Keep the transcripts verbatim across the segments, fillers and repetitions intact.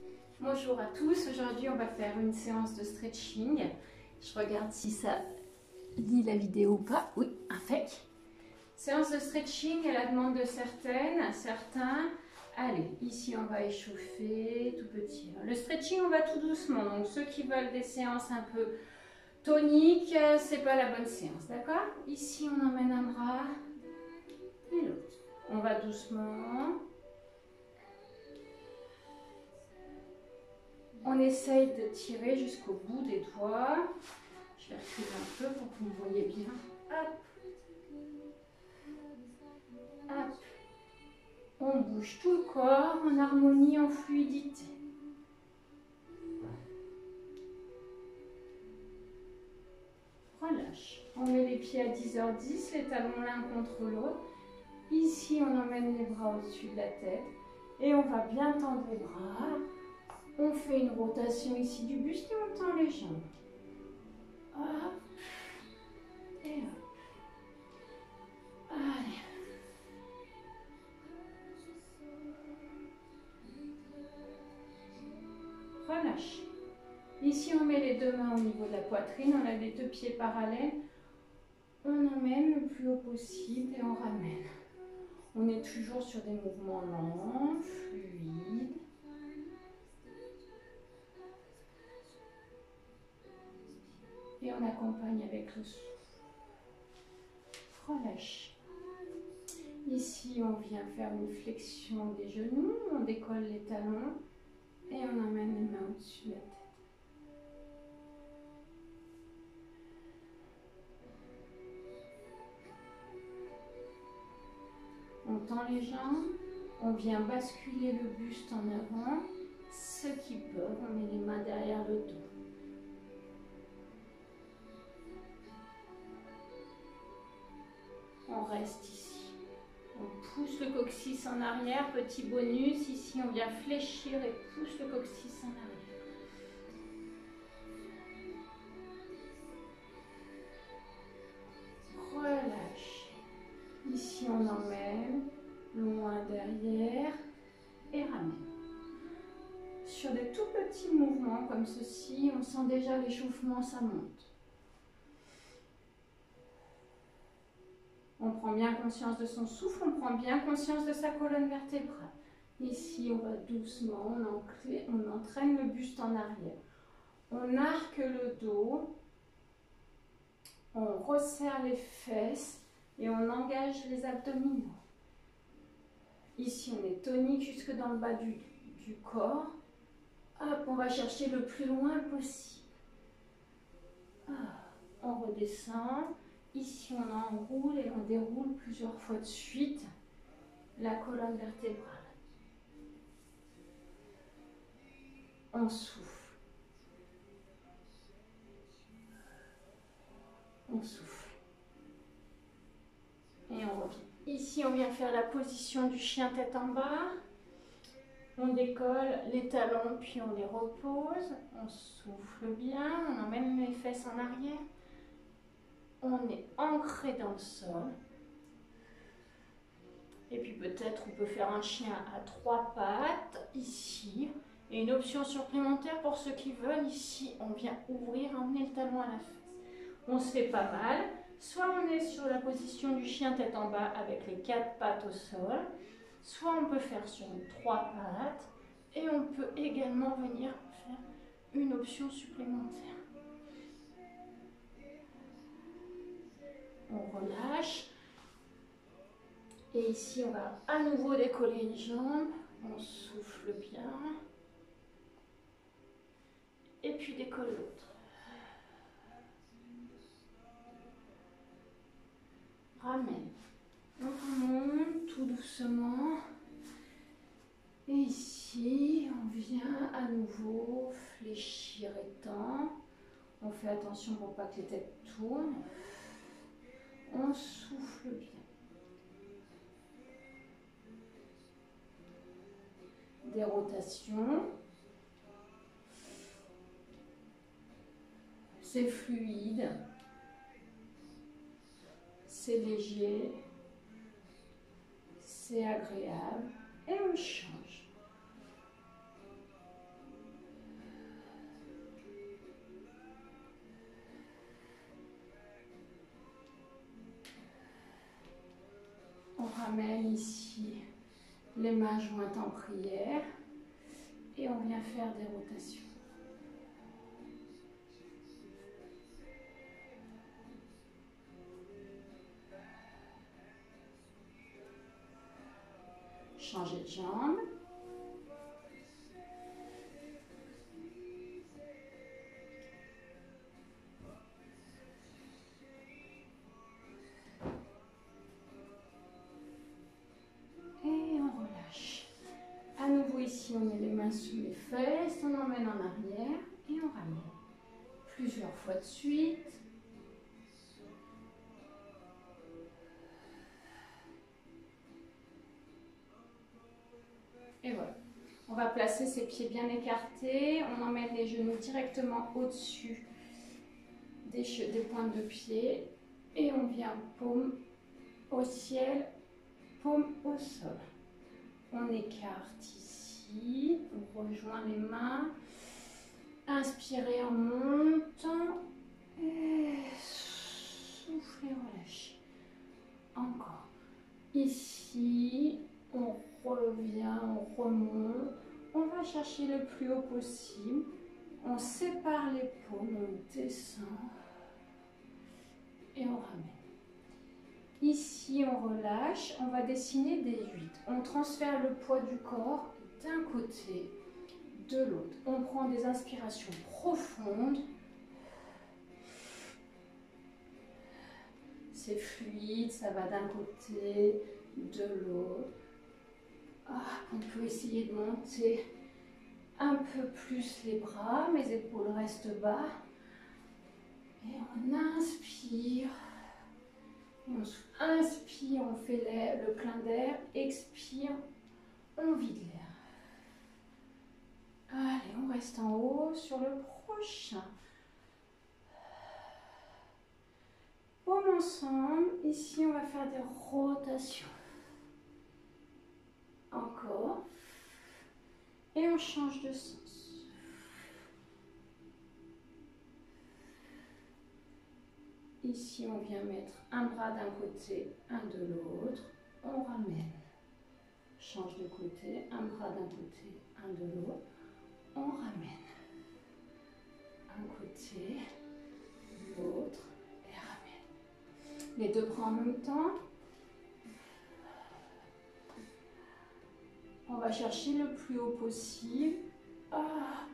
Bonjour à tous, aujourd'hui on va faire une séance de stretching. Je regarde si ça lit la vidéo ou pas. Oui, impec. Séance de stretching à la demande de certaines, certains. Allez, ici on va échauffer tout petit. Le stretching on va tout doucement, donc ceux qui veulent des séances un peu toniques, c'est pas la bonne séance, d'accord? Ici on emmène un bras et l'autre. On va doucement. On essaye de tirer jusqu'au bout des doigts. Je vais reculer un peu pour que vous me voyez bien. Hop. Hop. On bouge tout le corps en harmonie, en fluidité. Relâche. On met les pieds à dix heures dix, les talons l'un contre l'autre. Ici, on emmène les bras au-dessus de la tête. Et on va bien tendre les bras. On fait une rotation ici du buste et on tend les jambes. Hop. Et hop. Allez. Relâche. Ici, on met les deux mains au niveau de la poitrine. On a les deux pieds parallèles. On emmène le plus haut possible et on ramène. On est toujours sur des mouvements lents, fluides. Et on accompagne avec le souffle. Relâche. Ici, on vient faire une flexion des genoux. On décolle les talons et on emmène les mains au-dessus de la tête. On tend les jambes, on vient basculer le buste en avant. Ceux qui peuvent, on met les mains derrière le dos. On reste ici. On pousse le coccyx en arrière, petit bonus. Ici, on vient fléchir et pousse le coccyx en arrière. Relâche. Ici, on emmène loin derrière et ramène. Sur des tout petits mouvements comme ceci, on sent déjà l'échauffement, ça monte. On prend bien conscience de son souffle, on prend bien conscience de sa colonne vertébrale. Ici, on va doucement, on, enclé, on entraîne le buste en arrière. On arque le dos, on resserre les fesses et on engage les abdominaux. Ici, on est tonique jusque dans le bas du, du corps. Hop, on va chercher le plus loin possible. Ah, on redescend. Ici, on enroule et on déroule plusieurs fois de suite la colonne vertébrale. On souffle. On souffle. Et on revient. Ici, on vient faire la position du chien tête en bas. On décolle les talons, puis on les repose. On souffle bien, on emmène les fesses en arrière. On est ancré dans le sol. Et puis peut-être on peut faire un chien à trois pattes, ici. Et une option supplémentaire pour ceux qui veulent, ici, on vient ouvrir, emmener le talon à la fesse. On se fait pas mal. Soit on est sur la position du chien tête en bas avec les quatre pattes au sol. Soit on peut faire sur une trois pattes. Et on peut également venir faire une option supplémentaire. On relâche. Et ici, on va à nouveau décoller une jambe. On souffle bien. Et puis décolle l'autre. Ramène. On remonte tout doucement. Et ici, on vient à nouveau fléchir et tendre. On fait attention pour pas que les têtes tournent. On souffle bien. Des rotations. C'est fluide. C'est léger. C'est agréable. Et on change. ramène ici les mains jointes en prière et on vient faire des rotations. Changer de jambe. Ici, on met les mains sous les fesses, on emmène en arrière et on ramène. Plusieurs fois de suite. Et voilà. On va placer ses pieds bien écartés. On emmène les genoux directement au-dessus des, des pointes de pied. Et on vient paume au ciel, paume au sol. On écarte ici. On rejoint les mains. Inspirez en montant. Et soufflez, relâchez. Encore. Ici, on revient, on remonte. On va chercher le plus haut possible. On sépare les paumes, on descend. Et on ramène. Ici, on relâche. On va dessiner des huit. On transfère le poids du corps d'un côté, de l'autre. On prend des inspirations profondes. C'est fluide, ça va d'un côté, de l'autre. Ah, on peut essayer de monter un peu plus les bras, mes épaules restent bas. Et on inspire. Et on inspire, on fait l'air, le plein d'air. Expire, on vide l'air. Allez, on reste en haut sur le prochain. Paumes ensemble. Ici, on va faire des rotations. Encore. Et on change de sens. Ici, on vient mettre un bras d'un côté, un de l'autre. On ramène. Change de côté, un bras d'un côté, un de l'autre. On ramène. Un côté, l'autre. Et ramène. Les deux bras en même temps. On va chercher le plus haut possible. Ah.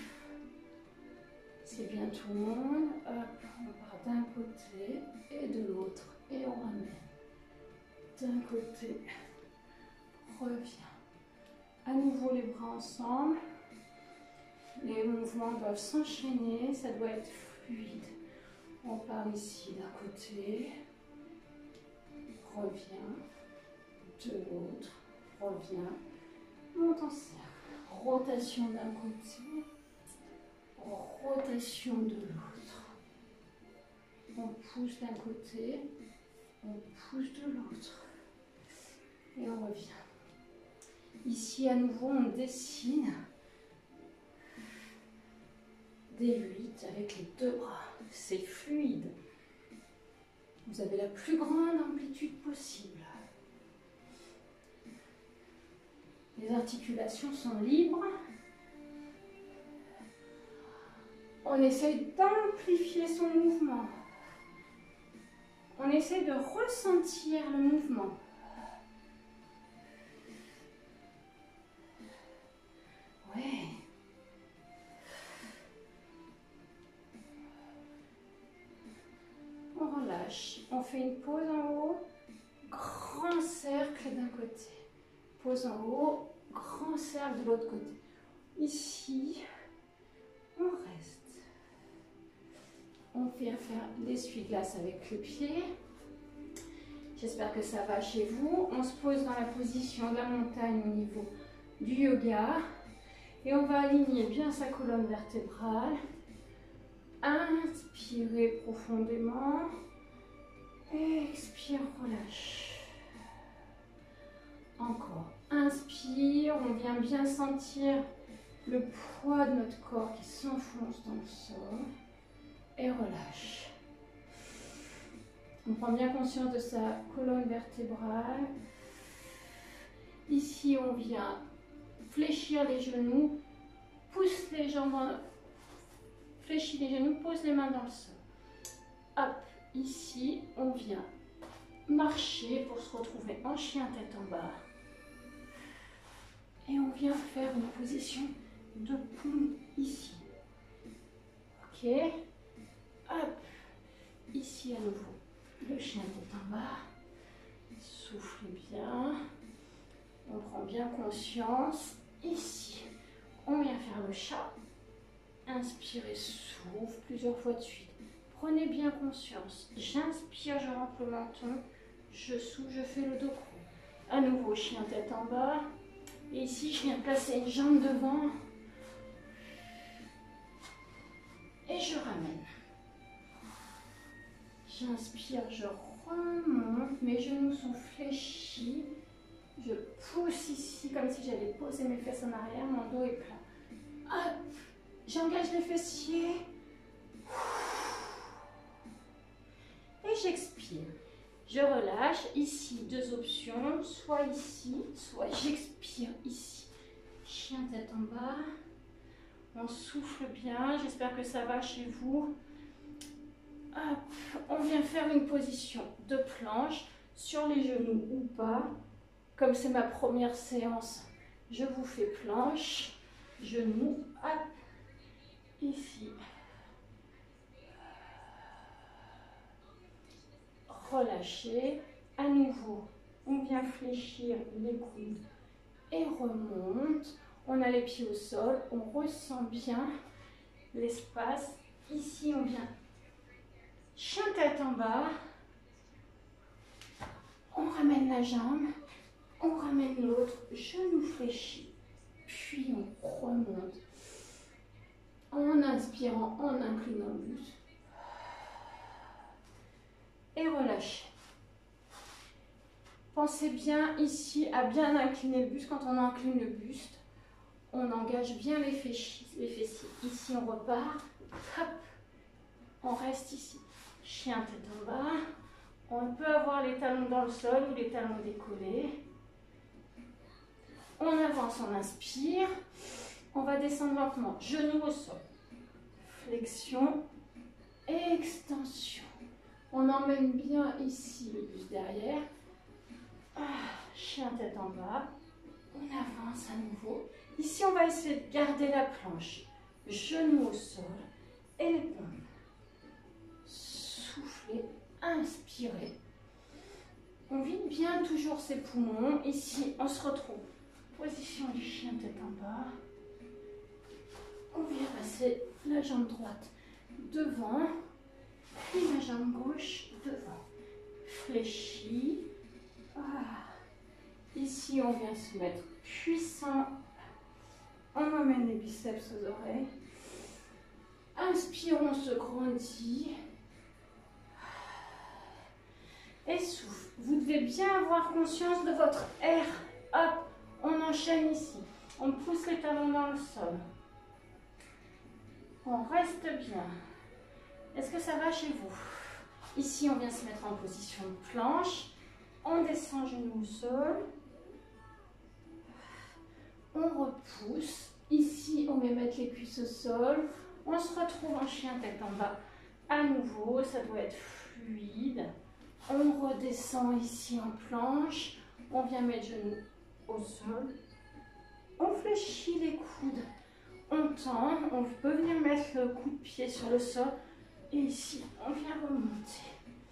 C'est bien tout le monde. Hop. On part d'un côté et de l'autre. Et on ramène. D'un côté. Revient. À nouveau les bras ensemble. Les mouvements doivent s'enchaîner. Ça doit être fluide. On part ici d'un côté. Revient. De l'autre. Revient. Monte en cercle. Rotation d'un côté. Rotation de l'autre. On pousse d'un côté. On pousse de l'autre. Et on revient. Ici, à nouveau, on dessine des huit avec les deux bras. C'est fluide. Vous avez la plus grande amplitude possible. Les articulations sont libres. On essaye d'amplifier son mouvement. On essaie de ressentir le mouvement. Ouais. On relâche. On fait une pause en haut. Grand cercle d'un côté. Pause en haut. Grand cercle de l'autre côté. Ici, on reste. On vient faire l'essuie-glace avec le pied. J'espère que ça va chez vous. On se pose dans la position de la montagne au niveau du yoga. Et on va aligner bien sa colonne vertébrale. Inspirez profondément. Expire, relâche. Encore. Inspire, on vient bien sentir le poids de notre corps qui s'enfonce dans le sol. Et relâche. On prend bien conscience de sa colonne vertébrale. Ici, on vient fléchir les genoux, pousse les jambes, en... fléchit les genoux, pose les mains dans le sol. Hop, ici, on vient marcher pour se retrouver en chien tête en bas. Et on vient faire une position de paume ici. Ok. Hop. Ici à nouveau, le chien tête en bas. Soufflez bien. On prend bien conscience. Ici, on vient faire le chat. Inspirez, souffle plusieurs fois de suite. Prenez bien conscience. J'inspire, je rentre le menton. Je souffle, je fais le dos creux. À nouveau, chien tête en bas. Et ici, je viens placer une jambe devant. Et je ramène. J'inspire, je remonte. Mes genoux sont fléchis. Je pousse ici comme si j'allais poser mes fesses en arrière. Mon dos est plat. Hop. J'engage les fessiers. Et j'expire. Je relâche. Ici, deux options. Soit ici, soit j'expire ici. Chien tête en bas. On souffle bien. J'espère que ça va chez vous. Hop. On vient faire une position de planche sur les genoux ou pas. Comme c'est ma première séance, je vous fais planche. Genoux. Hop. Ici. Relâchez. À nouveau, on vient fléchir les coudes et remonte. On a les pieds au sol. On ressent bien l'espace. Ici, on vient chien tête en bas. On ramène la jambe. On ramène l'autre. Genou fléchi. Puis on remonte. En inspirant, en inclinant le buste. Et relâchez. Pensez bien ici à bien incliner le buste. Quand on incline le buste, on engage bien les fessiers. Les fessiers. Ici, on repart. Hop. On reste ici. Chien tête en bas. On peut avoir les talons dans le sol ou les talons décollés. On avance, on inspire. On va descendre lentement. Genoux au sol. Flexion. Extension. On emmène bien ici le buste derrière. Ah, chien tête en bas. On avance à nouveau. Ici, on va essayer de garder la planche. Genoux au sol. Et les paumes. Soufflez. Inspirez. On vide bien toujours ses poumons. Ici, on se retrouve. Position du chien tête en bas. On vient passer la jambe droite devant. Puis la jambe gauche devant. Fléchis. Ah. Ici, on vient se mettre puissant. On emmène les biceps aux oreilles. Inspire, on se grandit. Et souffle. Vous devez bien avoir conscience de votre air. Hop, on enchaîne ici. On pousse les talons dans le sol. On reste bien. Est-ce que ça va chez vous? Ici, on vient se mettre en position de planche. On descend genoux au sol. On repousse. Ici, on vient mettre les cuisses au sol. On se retrouve en chien tête en bas. À nouveau, ça doit être fluide. On redescend ici en planche. On vient mettre genoux au sol. On fléchit les coudes. On tend. On peut venir mettre le coup de pied sur le sol. Et ici, on vient remonter.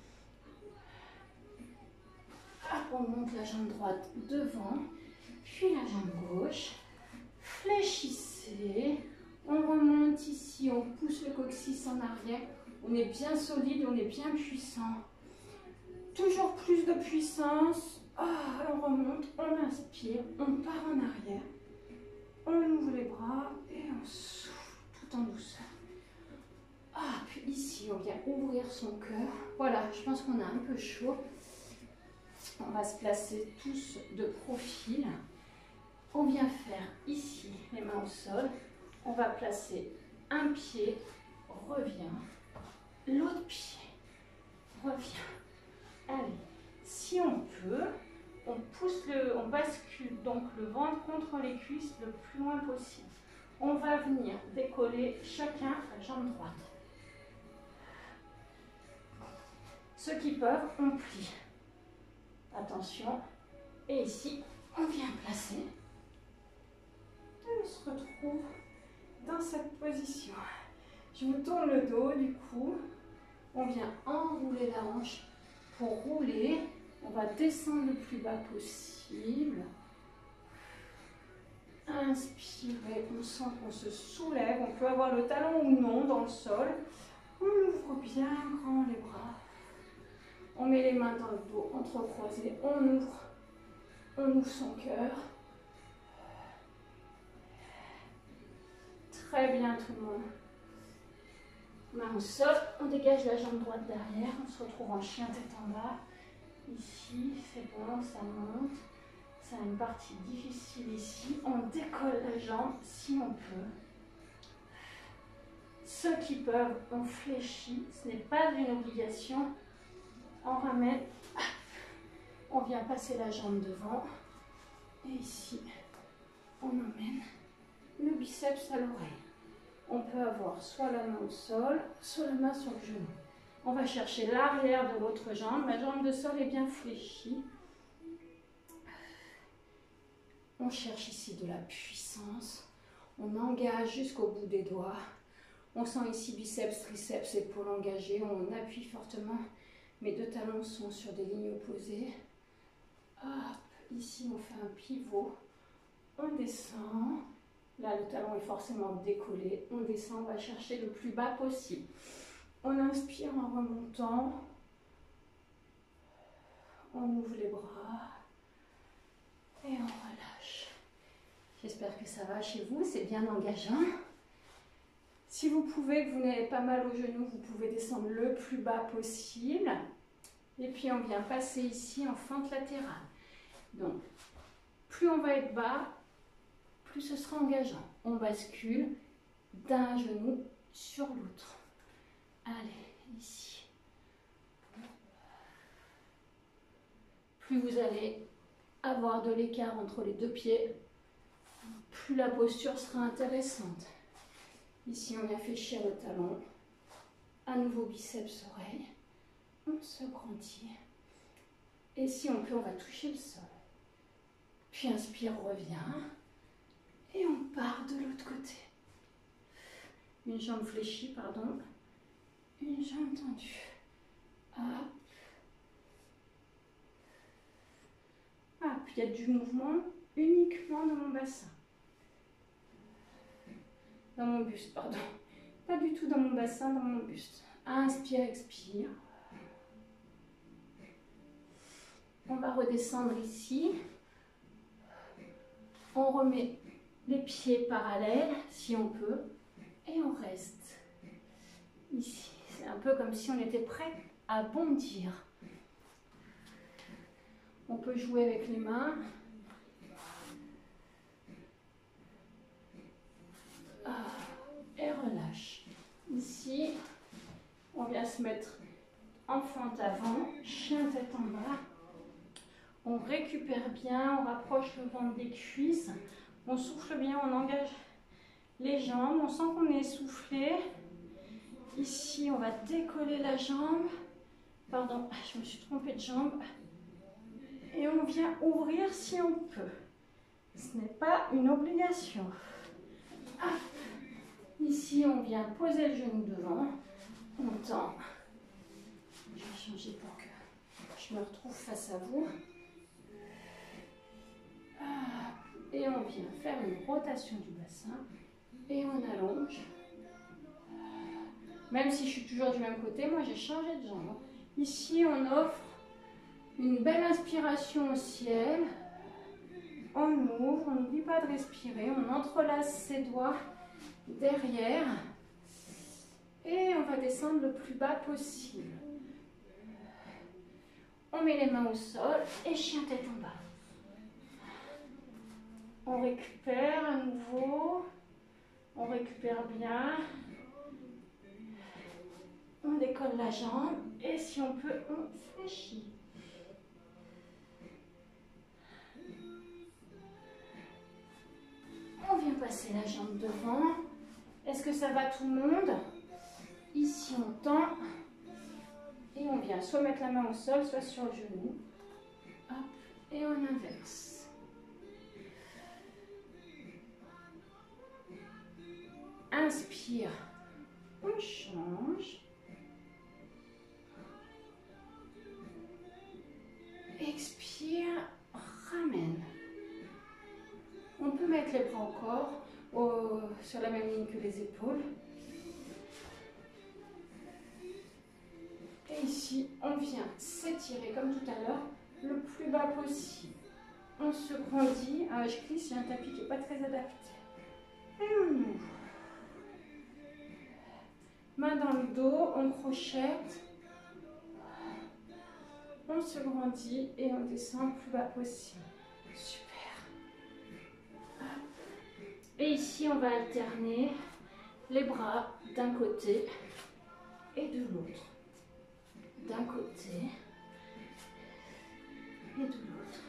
Hop, on monte la jambe droite devant. Puis la jambe gauche. Fléchissez. On remonte ici. On pousse le coccyx en arrière. On est bien solide. On est bien puissant. Toujours plus de puissance. Ah, on remonte, on inspire, on part en arrière. On ouvre les bras et on souffle tout en douceur. Ah, puis ici, on vient ouvrir son cœur. Voilà, je pense qu'on a un peu chaud. On va se placer tous de profil. On vient faire ici les mains au sol. On va placer un pied, revient. L'autre pied, revient. Allez, si on peut, On pousse le, on bascule donc le ventre contre les cuisses le plus loin possible. On va venir décoller chacun la jambe droite. Ceux qui peuvent, on plie. Attention. Et ici, on vient placer. Et on se retrouve dans cette position. Je me tourne le dos du coup. On vient enrouler la hanche pour rouler. On va descendre le plus bas possible. Inspirez, on sent qu'on se soulève. On peut avoir le talon ou non dans le sol. On ouvre bien grand les bras. On met les mains dans le dos, entrecroisées. On ouvre. On ouvre son cœur. Très bien tout le monde. Main au sol. On dégage la jambe droite derrière. On se retrouve en chien tête en bas. Ici, c'est bon, ça monte. C'est une partie difficile ici. On décolle la jambe si on peut. Ceux qui peuvent, on fléchit. Ce n'est pas une obligation. On ramène. On vient passer la jambe devant. Et ici, on emmène le biceps à l'oreille. On peut avoir soit la main au sol, soit la main sur le genou. On va chercher l'arrière de l'autre jambe. Ma jambe de sol est bien fléchie. On cherche ici de la puissance. On engage jusqu'au bout des doigts. On sent ici biceps, triceps, épaules engagées. On appuie fortement. Mes deux talons sont sur des lignes opposées. Hop, ici, on fait un pivot. On descend. Là, le talon est forcément décollé. On descend, on va chercher le plus bas possible. On inspire en remontant. On ouvre les bras. Et on relâche. J'espère que ça va chez vous, c'est bien engageant. Si vous pouvez, que vous n'avez pas mal au genou, vous pouvez descendre le plus bas possible. Et puis on vient passer ici en fente latérale. Donc, plus on va être bas, plus ce sera engageant. On bascule d'un genou sur l'autre. Allez, ici. Plus vous allez avoir de l'écart entre les deux pieds, plus la posture sera intéressante. Ici, on vient fléchir le talon. À nouveau, biceps, oreille. On se grandit. Et si on peut, on va toucher le sol. Puis inspire, revient. Et on part de l'autre côté. Une jambe fléchie, pardon. Une jambe tendue. Hop. Ah, puis il y a du mouvement uniquement dans mon bassin. Dans mon buste, pardon. Pas du tout dans mon bassin, dans mon buste. Inspire, expire. On va redescendre ici. On remet les pieds parallèles, si on peut. Et on reste. Ici, c'est un peu comme si on était prêt à bondir. On peut jouer avec les mains. Et relâche. Ici, on vient se mettre en fente avant, chien tête en bas. On récupère bien, on rapproche le ventre des cuisses. On souffle bien, on engage les jambes. On sent qu'on est essoufflé. Ici, on va décoller la jambe. Pardon, je me suis trompée de jambe. Et on vient ouvrir si on peut. Ce n'est pas une obligation. Ah. Ici, on vient poser le genou devant. On tend. Je vais changer pour que je me retrouve face à vous. Ah. Et on vient faire une rotation du bassin. Et on allonge. Même si je suis toujours du même côté, moi j'ai changé de jambe. Ici, on offre une belle inspiration au ciel. On ouvre, on n'oublie pas de respirer. On entrelace ses doigts derrière. Et on va descendre le plus bas possible. On met les mains au sol et chien tête en bas. On récupère à nouveau. On récupère bien. On décolle la jambe et si on peut, on fléchit. On vient passer la jambe devant. Est-ce que ça va tout le monde? Ici, on tend. Et on vient soit mettre la main au sol, soit sur le genou. Hop, et on inverse. Inspire, on change. Expire, ramène. On peut mettre les bras au corps, au, sur la même ligne que les épaules. Et ici, on vient s'étirer comme tout à l'heure, le plus bas possible. On se grandit. Ah, je glisse, j'ai un tapis qui n'est pas très adapté. Et on ouvre. Main dans le dos, on crochette. On se grandit et on descend le plus bas possible. Super. Et ici, on va alterner les bras d'un côté et de l'autre. D'un côté et de l'autre.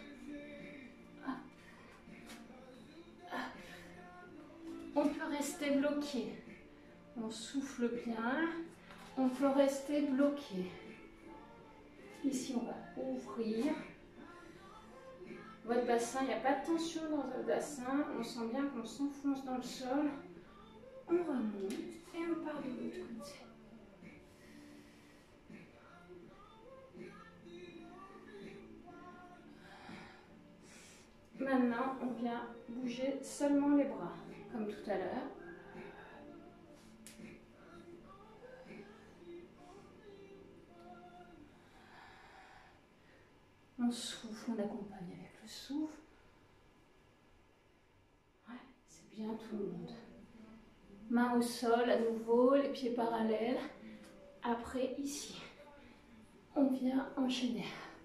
On peut rester bloqué. On souffle bien. On peut rester bloqué. Ici, on va ouvrir. Votre bassin, il n'y a pas de tension dans votre bassin. On sent bien qu'on s'enfonce dans le sol. On remonte et on part de l'autre côté. Maintenant, on vient bouger seulement les bras, comme tout à l'heure. On souffle, on accompagne avec le souffle. Ouais, c'est bien tout le monde. Main au sol à nouveau, les pieds parallèles. Après, ici, on vient enchaîner.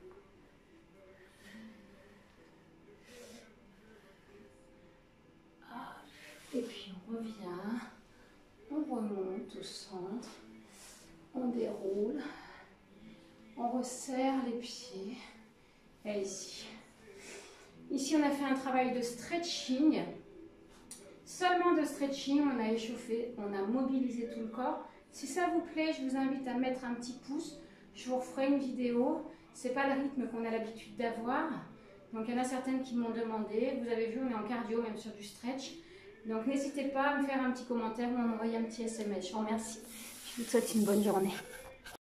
Et puis on revient, on remonte au centre, on déroule, on resserre les pieds. Et ici. Ici, on a fait un travail de stretching. Seulement de stretching, on a échauffé, on a mobilisé tout le corps. Si ça vous plaît, je vous invite à mettre un petit pouce. Je vous referai une vidéo. Ce n'est pas le rythme qu'on a l'habitude d'avoir. Donc, il y en a certaines qui m'ont demandé. Vous avez vu, on est en cardio, même sur du stretch. Donc, n'hésitez pas à me faire un petit commentaire ou à m'envoyer un petit S M S. Je vous remercie. Je vous souhaite une bonne journée.